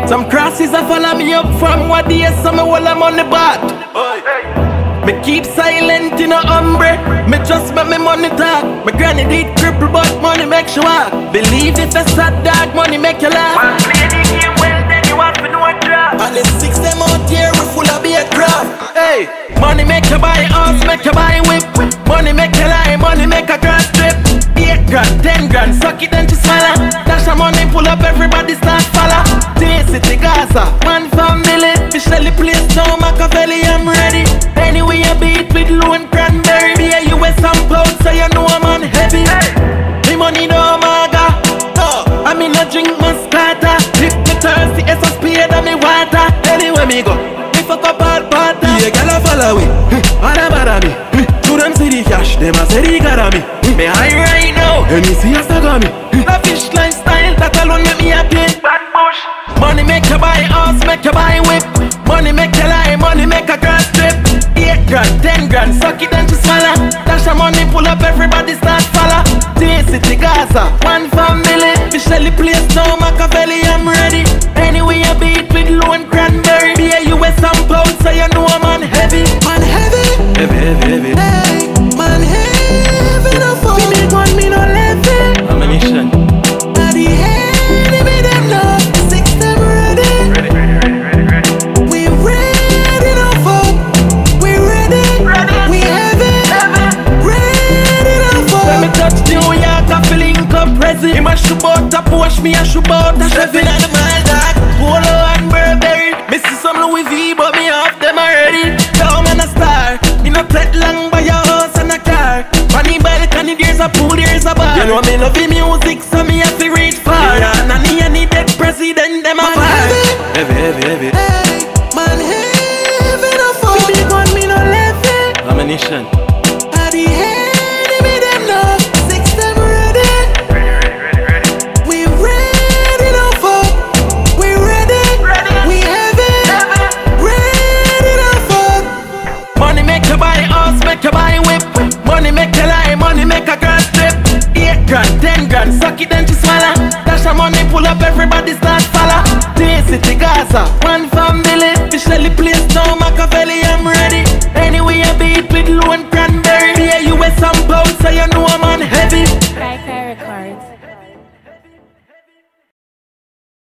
Some crosses are follow me up from what days, so me while I'm on the bat. Me keep silent in a umbre. Me just make me money talk. My granny did cripple but money make you walk. Believe it a sad dog, money make you laugh. One play the game well, then you have to know a draft. And the 6 them out here we full of beer craft. Hey, money make you buy house, make you buy whip. Money make you lie, money make a grass strip. 8 grand, 10 grand, suck it then you swallow. Dash a money pull up, everybody start follow. City Gaza, one family. Fish the place now, Machiavelli, I'm ready. Anyway, I beat with low and cranberry. Be a US and pound, so you know I'm on heavy. Me money no maga. I mean I drink Moscato. If me thirsty, SSP and me water. Anywhere me go, me fuck up all party. Yeah, girl follow me, all about me. To them see the cash, them a say they got me. Me high right now, and you see us got me. The fish lifestyle, that alone make me happy. Bad bush. Money make you buy house, make you buy whip. Money make you lie, money make a grass strip. 8 grand, 10 grand, suck it then you swallow. Dash a money pull up, everybody start follow. City Gaza, one family. Fish the place now, Machiavelli, I'm ready. Anyway, I beat with low and cranberry. Be a US and pound, so you know I'm on heavy. Man heavy, heavy, heavy, heavy. Hey, man heavy, no phone. We make one, me no levy. Ammunition. Daddy enemy them know. 6 them ready. We ready no phone. We ready. We heavy. Ready no phone. Let me touch New York, I feel incompressive. Him a shoot out a Porsche, me a shoot out a Chevy. In the mile dog, Polo and Burberry. Me see some Louis V, but me off them already. Now I'm a star. Me no take long by your house and a car. Money belt and there's a pool, there's a bar. You know me love the music, so me have to reach far. And I need that president, them a fire. Heavy, heavy, heavy. Hey, man heavy no phone. Me big one, me no levy. Ammunition. Daddy enemy them know. 6 them ready. We ready no phone. We ready. We heavy. Ready no phone. Money make you buy house, make you buy whip. Money make you lie, money make a grass strip. 8 grand, 10 grand, suck it then you swallow. Dash a money pull up, everybody start follow. City Gaza, one family. Fish the place now, Machiavelli, I'm ready. Anyway, I beat with low and cranberry. Be a US and pound, so you know I'm on heavy. Records.